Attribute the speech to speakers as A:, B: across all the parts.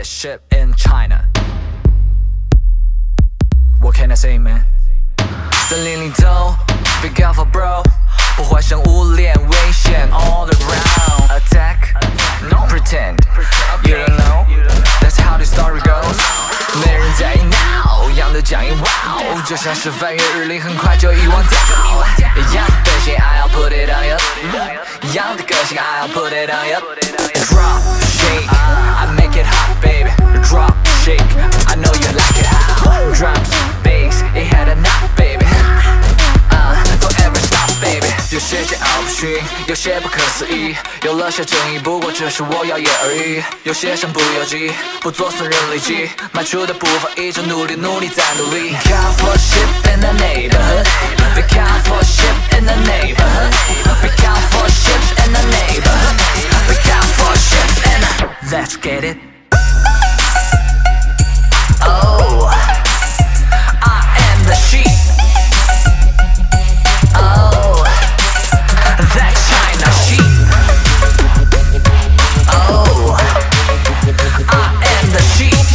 A: this shit in China. What can I say, man? 森林里头 Be careful bro 破坏生物链危险 All around Attack No pretend You don't know That's how the story goes 没人在意 now 样的讲义 wow 就像是翻越日历很快就遗忘掉一样的个性 I'll put it on you 一样的个性 I'll put it on you Drop shake I make it hot baby Drop shake I know you like it how Drums bass it had a knot baby Don't ever stop baby 有些桀骜不驯有些不可思议有了些争议不过只是我耀眼而已有些身不由己不做损人利己迈出的步伐一直努力努力再努力 Count for shit in the neighborhood We count for shit in the neighborhood We count for shit in the neighborhood We count for shit in the Let's get it Oh I am the sheep Oh that China sheep Oh I am the sheep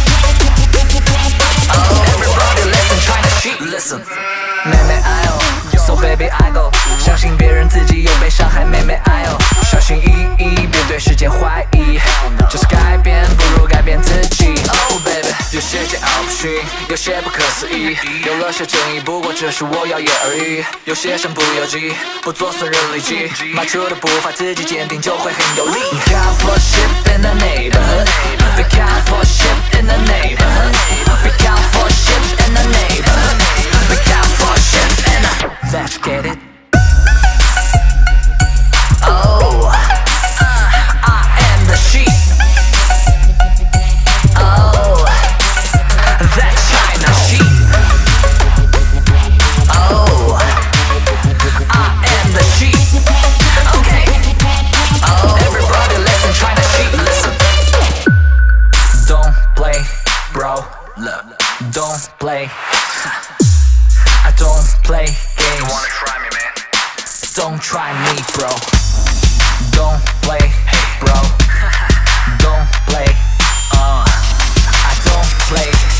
A: Oh everybody listen China sheep Listen 妹妹哎呦 So baby I go 相信别人自己又被伤害妹妹哎呦小心翼翼别对世界怀疑就是改变不如改变自己 Oh baby 有些桀骜不驯有些不可思议有了些争议不过只是我耀眼而已有些身不由己不做损人利己迈出的步伐自己坚定就会很有力 Count for shit in the neighborhood We count for shit in the neighborhood We count for shit in the neighborhood We count for shit in the Let's get it Oh I am the sheep Oh that China sheep Oh I am the sheep Okay Oh everybody listen China sheep listen Don't play bro Look Don't play I don't play games You wanna try me man Don't try me bro Don't play bro Don't play I don't play